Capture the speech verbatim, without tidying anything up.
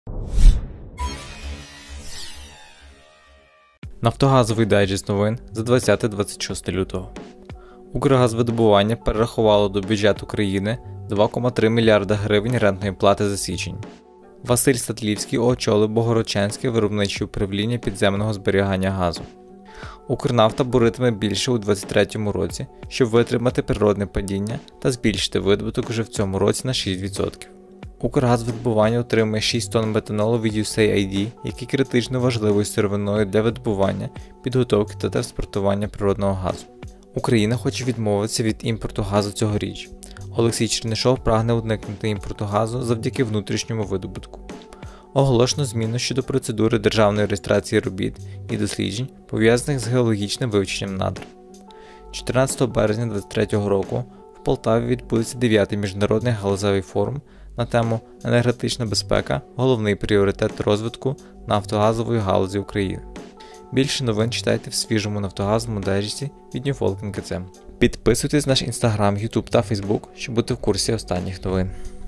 Нафтогазовий дайджест новин за двадцяте - двадцять шосте лютого. Укргазвидобування перерахувало до бюджету країни два кома три мільярда гривень рентної плати за січень. Василь Статлівський очолив Богородчанське виробниче управління підземного зберігання газу. Укрнафта буритиме більше у двадцять третьому році, щоб витримати природне падіння та збільшити видобуток уже в цьому році на шість відсотків. Укргазвидобування отримує шість тонн метанолу від ю ес ей ай ді, який критично важливою сировиною для видобування, підготовки та транспортування природного газу. Україна хоче відмовитися від імпорту газу цьогоріч. Олексій Чернишов прагне уникнути імпорту газу завдяки внутрішньому видобутку. Оголошено зміну щодо процедури державної реєстрації робіт і досліджень, пов'язаних з геологічним вивченням надр. чотирнадцятого березня двадцять третього року в Полтаві відбудеться дев'ятий міжнародний галузевий форум на тему «Енергетична безпека – головний пріоритет розвитку нафтогазової галузі України». Більше новин читайте в свіжому нафтогазовому дайджесті від Ньюфолк ен ка це. Підписуйтесь на наш інстаграм, ютуб та фейсбук, щоб бути в курсі останніх новин.